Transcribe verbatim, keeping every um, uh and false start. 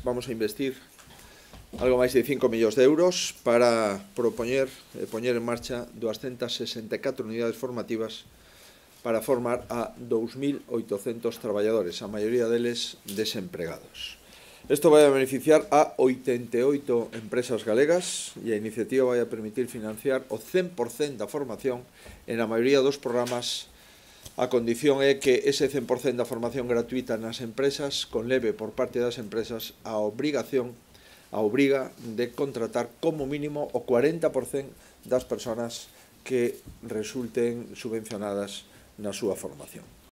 vamos a investir algo máis de cinco millóns de euros para propoñer e poñer en marcha doscientas sesenta e catro unidades formativas para formar a dous mil oitocentos traballadores, a maioría deles desempregados. Isto vai a beneficiar a oitenta e oito empresas galegas e a iniciativa vai a permitir financiar o cen por cento da formación en a maioría dos programas. A condición é que ese cen por cento da formación gratuita nas empresas conleve por parte das empresas a obrigación, a obriga de contratar como mínimo o cuarenta por cento das persoas que resulten subvencionadas na súa formación.